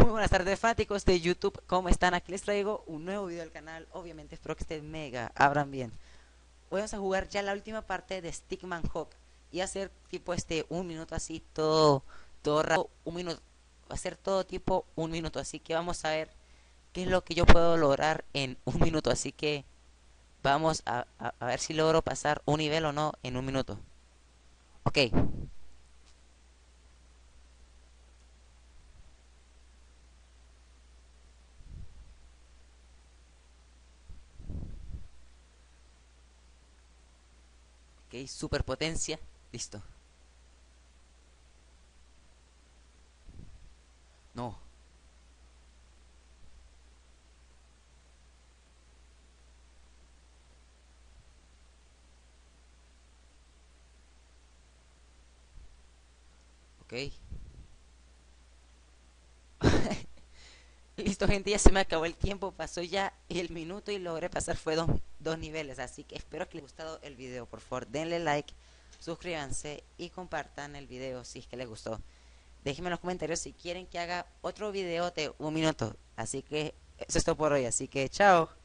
Muy buenas tardes, fanáticos de YouTube, ¿cómo están? Aquí les traigo un nuevo video al canal. Obviamente espero que estén mega, abran bien. Hoy vamos a jugar ya la última parte de Stickman Hawk y hacer tipo un minuto así, todo rápido, un minuto. Va a ser todo tipo un minuto, así que vamos a ver qué es lo que yo puedo lograr en un minuto. Así que vamos a ver si logro pasar un nivel o no en un minuto. Ok, ok, superpotencia, listo. No, ok. Listo, gente, ya se me acabó el tiempo, pasó ya el minuto y logré pasar fue dos niveles, así que espero que les haya gustado el video. Por favor, denle like, suscríbanse y compartan el video si es que les gustó. Déjenme en los comentarios si quieren que haga otro video de un minuto. Así que eso es todo por hoy, así que chao.